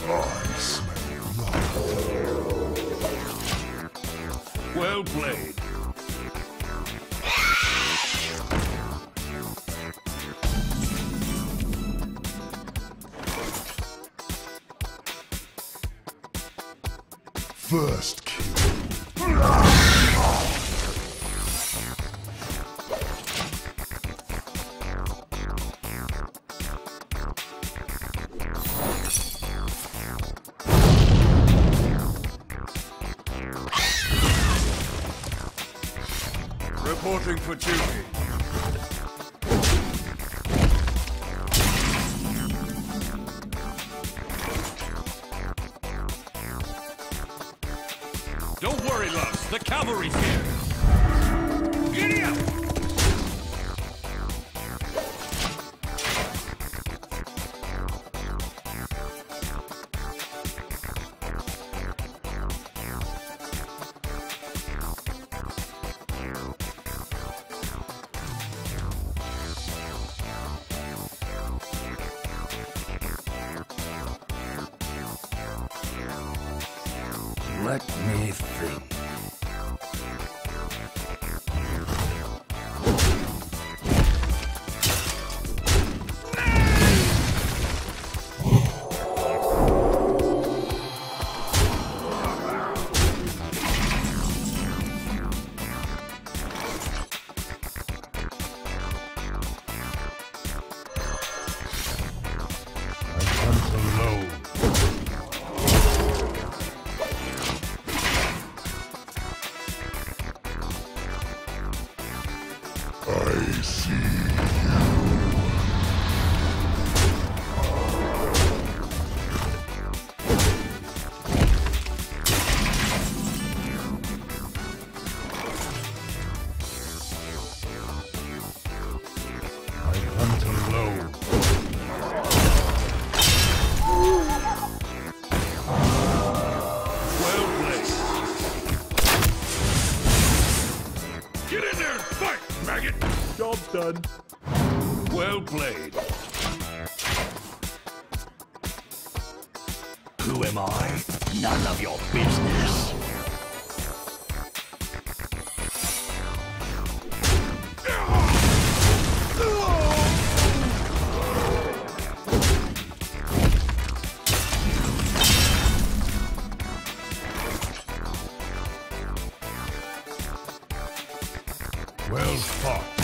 I smell blood. Well played. First kill. Reporting for duty. Don't worry, loves. The cavalry's here. Giddy up! Let me think. I see you. I hunt alone. Well played. Get in there and fight, maggot! Job done. Well played. Who am I? None of your business. Well fought.